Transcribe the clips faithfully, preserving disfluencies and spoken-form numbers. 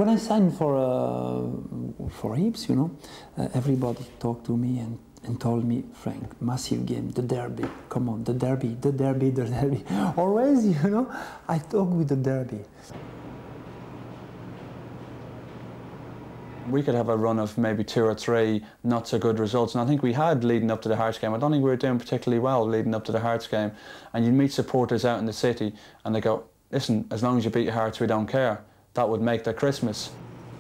when I signed for uh, for Hibs, you know, uh, everybody talked to me and, and told me, Frank, massive game, the derby, come on, the derby, the derby, the derby. Always, you know, I talk with the derby. We could have a run of maybe two or three not so good results, and I think we had leading up to the Hearts game. I don't think we were doing particularly well leading up to the Hearts game. And you meet supporters out in the city and they go, listen, as long as you beat Hearts, we don't care. That would make their Christmas.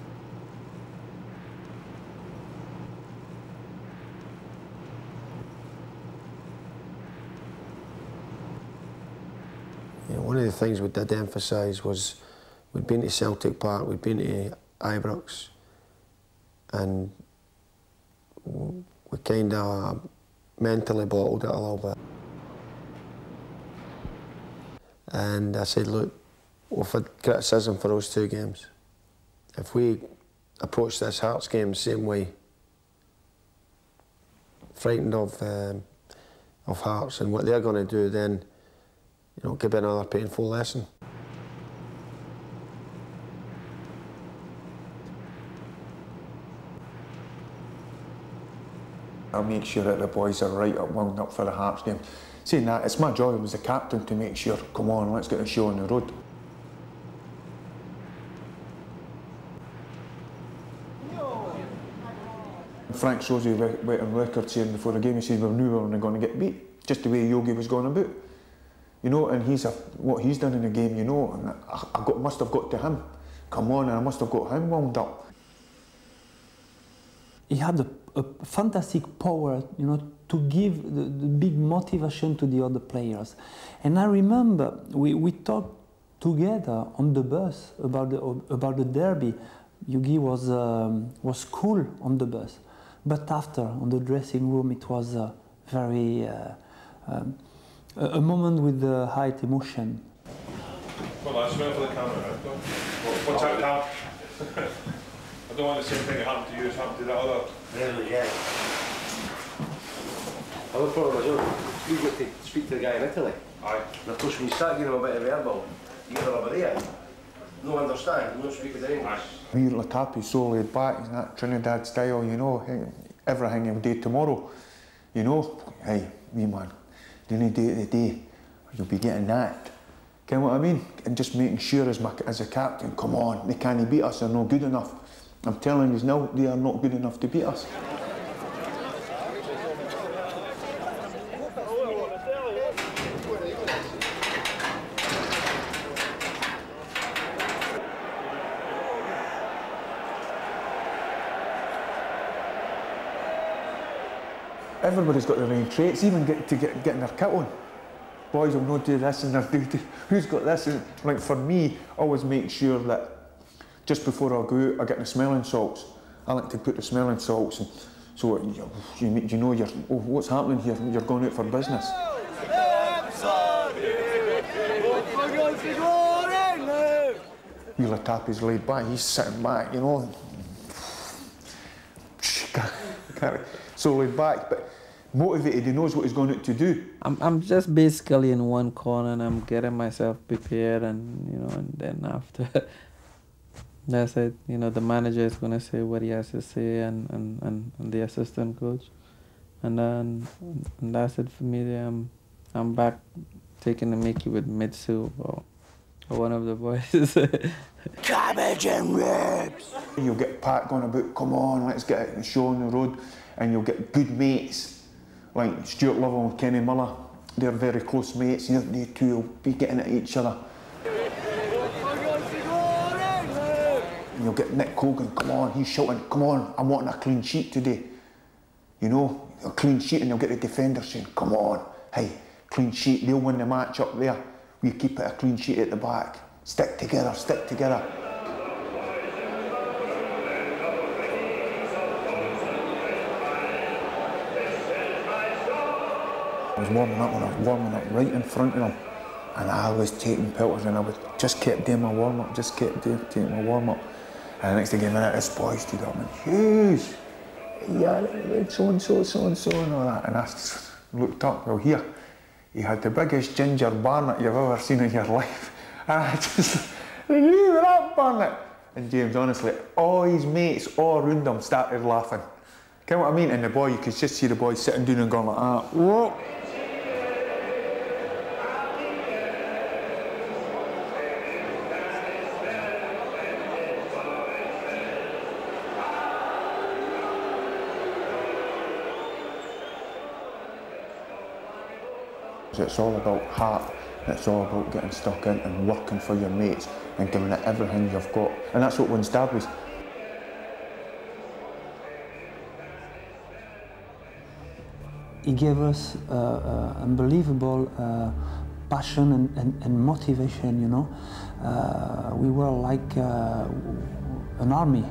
Yeah, one of the things we did emphasise was we'd been to Celtic Park, we'd been to Ibrox, and we kind of mentally bottled it a little bit. And I said, look, we've had criticism for those two games. If we approach this Hearts game the same way, frightened of um, of Hearts and what they're going to do, then you know, give it another painful lesson. I'll make sure that the boys are right up, wound up for the Hearts game. Saying that, it's my job as the captain to make sure, come on, let's get the show on the road. Frank shows you went on record saying before the game, he said we knew we were going to get beat, just the way Yogi was going about. You know, and he's a, what he's done in the game, you know, and I, I got, must have got to him. Come on, and I must have got him wound up. He had a, a fantastic power, you know, to give the, the big motivation to the other players. And I remember we, we talked together on the bus about the, about the derby. Yogi was, um, was cool on the bus. But after, on the dressing room, it was uh, very, uh, um, a, a moment with uh, high emotion. Well, I smell for the camera. What's that now? I don't want the same thing that happened to you as happened to that other. Really, yeah. I look forward to you got to speak to the guy in Italy. Aye. And of course, when you start getting a bit of verbal, you get over there. No understand, you don't speak with English. Wee Latapi's so laid back, in that Trinidad style, you know, everything will do tomorrow. You know, hey, wee man, the only day of the day, you'll be getting that. You know what I mean? And just making sure as, my, as a captain, come on, they can't beat us, they're not good enough. I'm telling you now, they are not good enough to beat us. Everybody's got their own traits, even get to get, getting their kit on. Boys will not do this and they'll do, do who's got this? And, like for me, I always make sure that just before I go out, I get the smelling salts. I like to put the smelling salts, and so you, you, you know you're, oh, what's happening here? You're going out for business. Wee Latapi's laid back, he's sitting back, you know. So laid back, but motivated, he knows what he's going out to do. I'm, I'm just basically in one corner and I'm getting myself prepared, and you know, and then after that's it, you know, the manager is going to say what he has to say, and, and, and, and the assistant coach. And then and that's it for me. I'm, I'm back taking the Mickey with Mitsu or, or one of the boys. Cabbage and ribs! You'll get Pat going about, come on, let's get it and show on the road. And you'll get good mates, like Stuart Lovell and Kenny Miller. They're very close mates, and they two will be getting at each other. And you'll get Nick Cogan, come on, he's shouting, come on, I'm wanting a clean sheet today. You know, a clean sheet, and you'll get the defender saying, come on, hey, clean sheet, they'll win the match up there. We keep it a clean sheet at the back. Stick together, stick together. I was warming up and I was warming up right in front of them, and I was taking pelters, and I was just kept doing my warm up, just kept doing taking my warm up. And the next thing I minute, this boy stood up and huge, yeah, so and so, so and so, and all that. And I looked up, well, here, he had the biggest ginger Barnett you've ever seen in your life. And I just, leave it up, Barnett. And James, honestly, all his mates all around him started laughing. You know what I mean? And the boy, you could just see the boy sitting down and going like that. Whoa. It's all about heart, it's all about getting stuck in and working for your mates and giving it everything you've got. And that's what wins derbies. He gave us uh, uh, unbelievable uh, passion and, and, and motivation, you know. Uh, we were like uh, an army.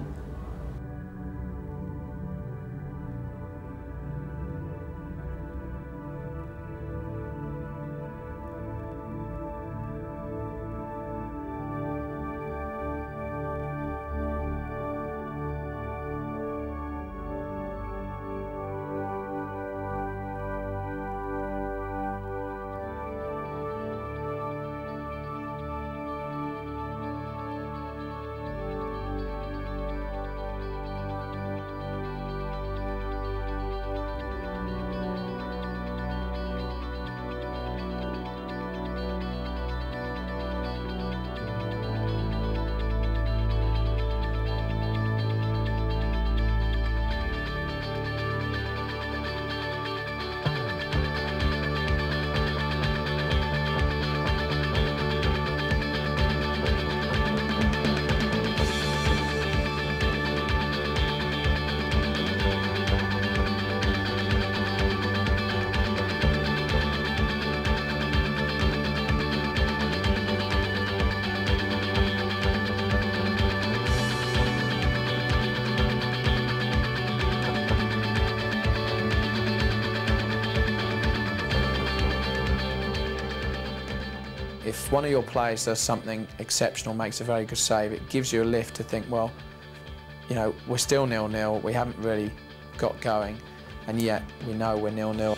If one of your players does something exceptional, makes a very good save, it gives you a lift to think, well, you know, we're still nil nil, we haven't really got going, and yet we know we're nil nil.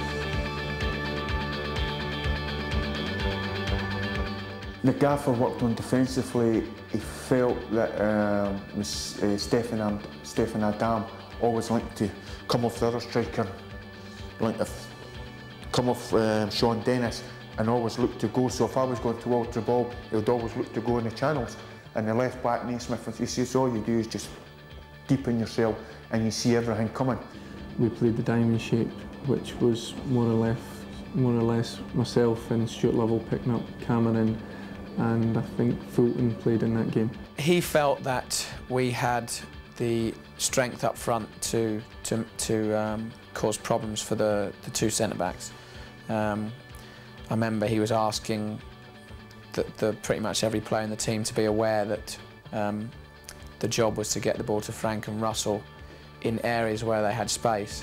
The gaffer worked on defensively. He felt that um, was, uh, Stefan, and, Stefan Adam always liked to come off the other striker, like to come off um, Sean Dennis, and always look to go. So if I was going towards the ball, he would always look to go in the channels. And the left back, Naismith, he says all you do is just deepen yourself and you see everything coming. We played the diamond shape, which was more or less, more or less myself and Stuart Lovell picking up Cameron, and I think Fulton played in that game. He felt that we had the strength up front to to, to um, cause problems for the, the two centre backs. Um, I remember he was asking the, the, pretty much every player in the team to be aware that um, the job was to get the ball to Frank and Russell in areas where they had space.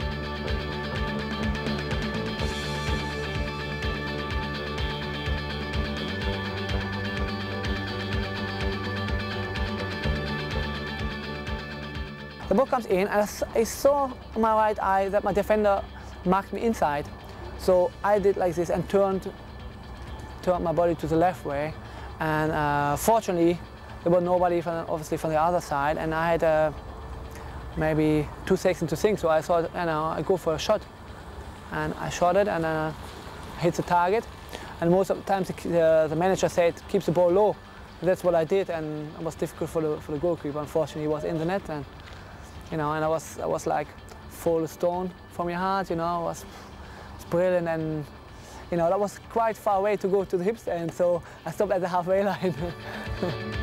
The ball comes in, and I saw on my right eye that my defender marked me inside. So I did like this and turned, turned my body to the left way, and uh, fortunately there was nobody from, obviously from the other side, and I had uh, maybe two seconds to think. So I thought, you know, I go for a shot, and I shot it and uh, hit the target. And most of the times the, the manager said keep the ball low. And that's what I did, and it was difficult for the for the goalkeeper. Unfortunately, he was in the net, and you know, and I was I was like full stone from your heart, you know. It was, brilliant, and you know that was quite far away to go to the hip stand, so I stopped at the halfway line.